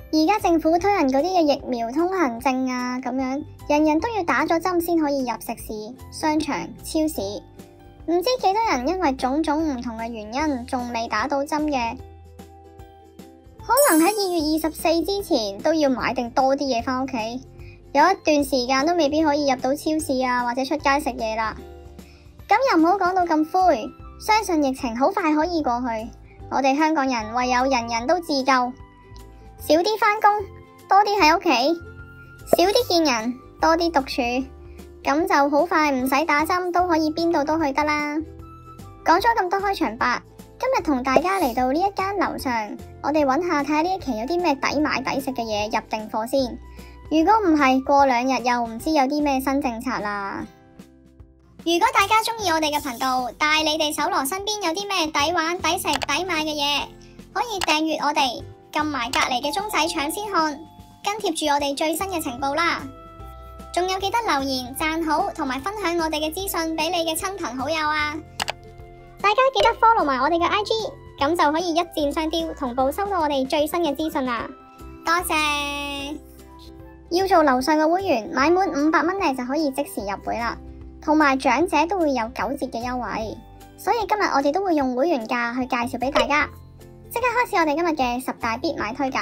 而家政府推行嗰啲嘅疫苗通行證啊，咁樣人人都要打咗針先可以入食肆、商場、超市。唔知幾多人因為種種唔同嘅原因，仲未打到針嘅，可能喺2月24之前都要買定多啲嘢返屋企，有一段時間都未必可以入到超市啊，或者出街食嘢啦。咁又唔好講到咁灰，相信疫情好快可以過去。我哋香港人唯有人人都自救，少啲返工，多啲喺屋企，少啲見人，多啲獨處，咁就好快唔使打針都可以邊度都去得啦。講咗咁多開場白，今日同大家嚟到呢一間樓上，我哋揾下睇下呢一期有啲咩抵買抵食嘅嘢入定貨先。如果唔係，過2日又唔知有啲咩新政策啦。如果大家中意我哋嘅頻道，帶你哋搜羅身邊有啲咩抵玩、抵食、抵買嘅嘢，可以訂閱我哋，撳埋隔籬嘅鐘仔搶先看，跟貼住我哋最新嘅情報啦。仲有記得留言、讚好同埋分享我哋嘅資訊俾你嘅親朋好友啊！大家記得 follow 埋我哋嘅 IG， 咁就可以一箭雙雕，同步收到我哋最新嘅資訊啦。多謝！要做樓上嘅會員，買滿500蚊咧就可以即時入會啦。同埋長者都會有9折嘅優惠，所以今日我哋都會用會員價去介紹俾大家。即刻開始我哋今日嘅10大必買推介。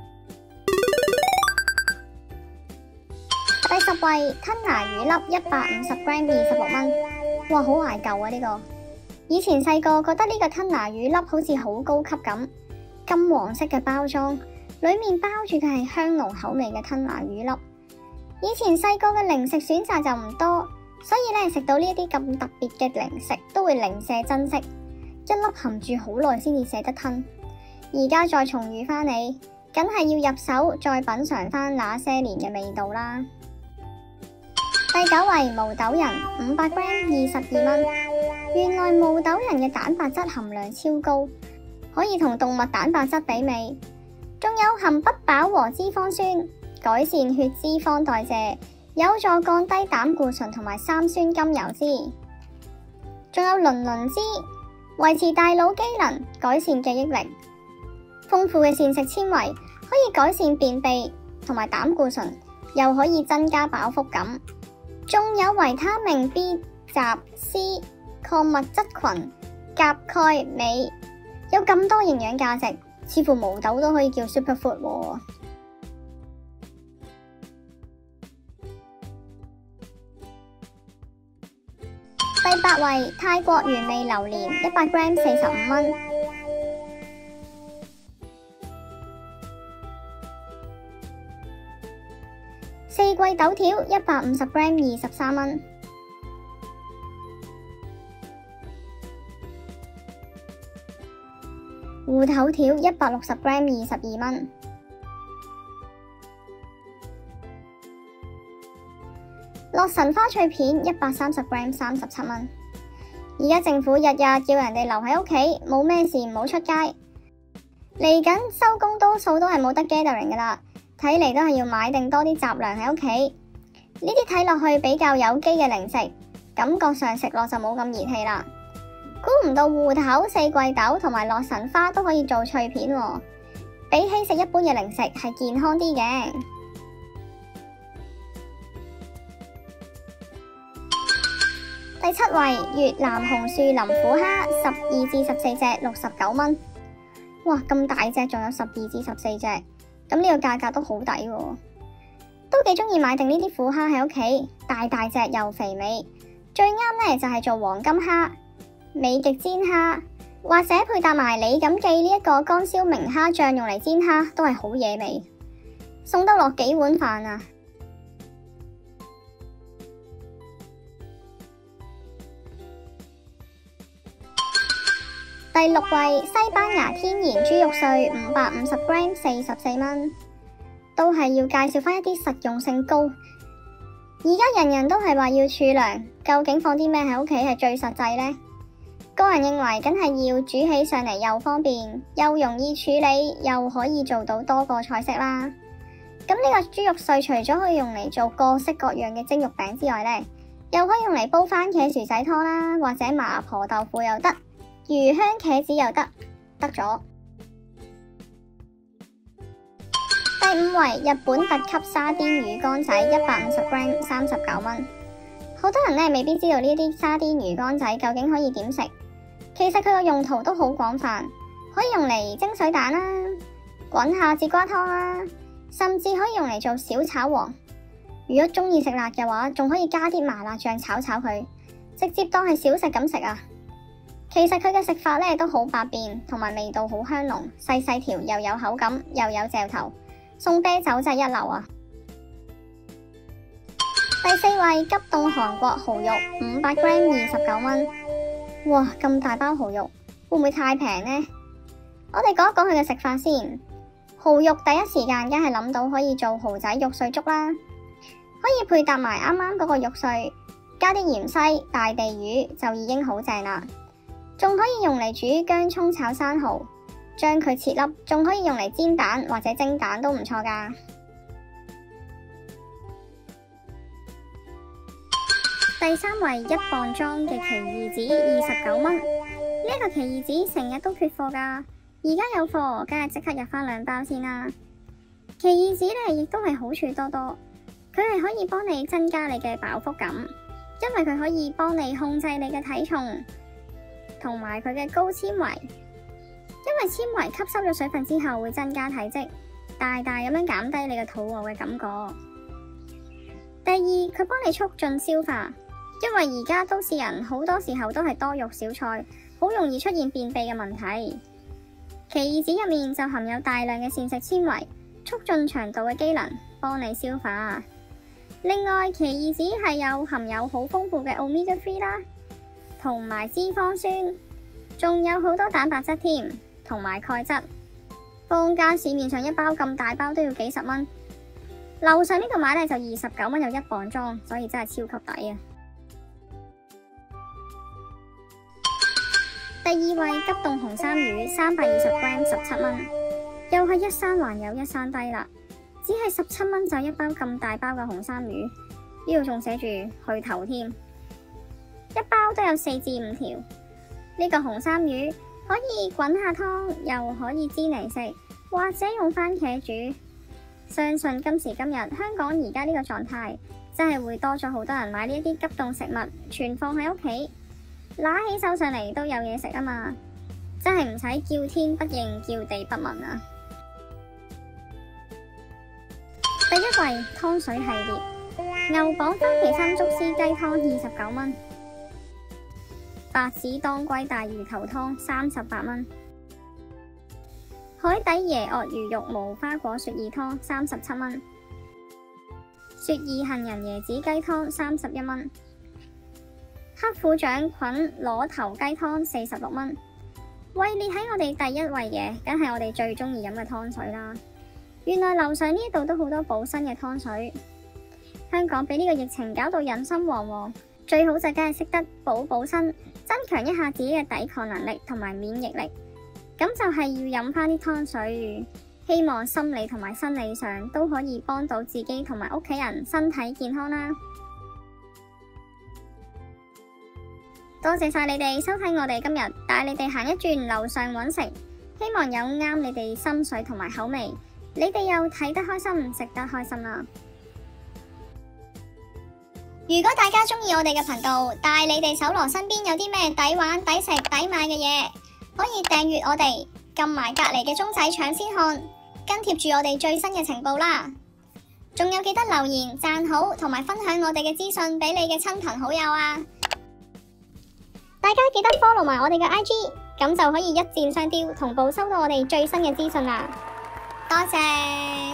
第10位，吞拿魚粒150 gram 26蚊，哇，好懷舊啊呢個！以前細個覺得呢個吞拿魚粒好似好高級咁，金黃色嘅包裝，裏面包住嘅係香濃口味嘅吞拿魚粒。以前細個嘅零食選擇就唔多。所以咧，食到呢一啲咁特別嘅零食，都會零舍珍惜，一粒含住好耐先至捨得吞。而家再重遇翻你，梗係要入手再品嘗翻那些年嘅味道啦。第9位，毛豆仁500 gram 22蚊。原來毛豆仁嘅蛋白質含量超高，可以同動物蛋白質媲美，仲有含不飽和脂肪酸，改善血脂肪代謝，有助降低膽固醇同埋三酸甘油酯，仲有輪磷脂，維持大腦機能，改善記憶力。豐富嘅膳食纖維可以改善便秘同埋膽固醇，又可以增加飽腹感。仲有維他命 B、鉀、C、礦物質群、鉀、鈣、鎂，有咁多營養價值，似乎毛豆都可以叫 superfood 喎。第8位，泰國原味榴蓮100 gram 45蚊。四季豆條150 gram 23蚊。芋頭條160 gram 22蚊。洛神花脆片130 gram 37蚊。而家政府日日叫人哋留喺屋企，冇咩事唔好出街。嚟緊收工多數都係冇得 gathering 噶啦，睇嚟都係要買定多啲雜糧喺屋企。呢啲睇落去比較有機嘅零食，感覺上食落就冇咁熱氣啦。估唔到芋頭、四季豆同埋洛神花都可以做脆片喎，比起食一般嘅零食係健康啲嘅。第7位，越南紅樹林虎蝦12至14隻69蚊。哇，咁大隻仲有12至14隻，咁呢個價格都好抵喎。都幾中意買定呢啲虎蝦喺屋企，大大隻又肥美，最啱呢就係做黃金蝦、美極煎蝦，或者配搭埋李錦記呢一個乾燒明蝦醬用嚟煎蝦，都係好惹味，送得落幾碗飯啊！第6位，西班牙天然豬肉碎550 gram 44蚊，都係要介紹翻一啲實用性高。而家人人都係話要儲糧，究竟放啲咩喺屋企係最實際呢？個人認為，梗係要煮起上嚟又方便，又容易處理，又可以做到多個菜式啦。咁呢個豬肉碎除咗可以用嚟做各式各樣嘅蒸肉餅之外呢，又可以用嚟煲番茄薯仔湯啦，或者麻婆豆腐又得。魚香茄子又得咗。 第五位，日本特級沙甸魚乾仔150g 39蚊。好多人呢未必知道呢啲沙甸魚乾仔究竟可以點食，其實佢個用途都好廣泛，可以用嚟蒸水蛋啦、滾下節瓜湯啦，甚至可以用嚟做小炒王。如果中意食辣嘅話，仲可以加啲麻辣醬炒佢，直接當係小食咁食啊！其實佢嘅食法呢都好百變，同埋味道好香濃，細條又有口感，又有嚼頭，送啤酒真係一流啊！第四位，急凍韓國蠔肉500g 29蚊。哇，咁大包蠔肉，會唔會太平呢？我哋講一講佢嘅食法先。蠔肉第一時間梗係諗到可以做蠔仔肉碎粥啦，可以配搭埋啱啱嗰個肉碎，加啲芫茜、大地魚就已經好正啦。仲可以用嚟煮薑蔥炒生蠔，將佢切粒，仲可以用嚟煎蛋或者蒸蛋都唔錯噶。第三位，1磅裝嘅奇異子29蚊。呢個奇異子成日都缺貨噶，而家有貨，梗係即刻入翻2包先啦。奇異子呢亦都係好處多多，佢係可以幫你增加你嘅飽腹感，因為佢可以幫你控制你嘅體重，同埋佢嘅高纖維，因為纖維吸收咗水分之後會增加體積，大大咁樣減低你嘅肚餓嘅感覺。第二，佢幫你促進消化，因為而家都市人好多時候都係多肉少菜，好容易出現便秘嘅問題。奇異子入面就含有大量嘅膳食纖維，促進腸道嘅機能，幫你消化。另外，奇異子係含有好豐富嘅 Omega 3啦，同埋脂肪酸，仲有好多蛋白質添，同埋鈣質。坊間市面上一包咁大包都要幾十蚊，樓上呢度買呢就29蚊有1磅裝，所以真係超級抵啊！第二位，急凍紅衫魚320g 17蚊，又係一山還有一山低啦，只係17蚊就一包咁大包嘅紅衫魚，呢度仲寫住去頭添，一包都有4至5條。呢個紅衫魚可以滾下湯，又可以煎嚟食，或者用番茄煮。相信今時今日香港而家呢個狀態，真係會多咗好多人買呢一啲急凍食物，存放喺屋企，拿起手上嚟都有嘢食啊嘛，真係唔使叫天不應，叫地不聞啊！第一位，湯水系列，牛蒡番茄三竹絲雞湯29蚊，白子當歸大魚頭湯38蚊，海底椰鱷魚肉無花果雪耳湯37蚊，雪耳杏仁椰子雞湯31蚊，黑虎掌菌螺頭雞湯46蚊。位列喺我哋第一位嘅，梗係我哋最中意飲嘅湯水啦。原來樓上呢度都好多補身嘅湯水。香港俾呢個疫情搞到人心惶惶，最好就梗係識得補身，增強一下自己嘅抵抗能力同埋免疫力。咁就係要飲翻啲湯水，希望心理同埋生理上都可以幫到自己同埋屋企人身體健康啦。多謝晒你哋收睇我哋今日帶你哋行一轉樓上揾食，希望有啱你哋心水同埋口味，你哋又睇得開心，食得開心啦。如果大家中意我哋嘅頻道，帶你哋搜羅身邊有啲咩抵玩、抵食、抵買嘅嘢，可以訂閱我哋，撳埋隔籬嘅鐘仔搶先看，跟貼住我哋最新嘅情報啦。仲有記得留言、讚好同埋分享我哋嘅資訊俾你嘅親朋好友啊！大家記得 follow 埋我哋嘅 IG， 咁就可以一箭雙雕，同步收到我哋最新嘅資訊啦。多謝。